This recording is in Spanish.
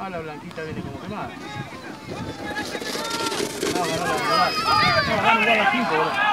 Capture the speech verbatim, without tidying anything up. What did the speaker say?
Ah, la blanquita viene como quemada. No, ganó la, ganó la, no, ganó igual a cinco, boludo.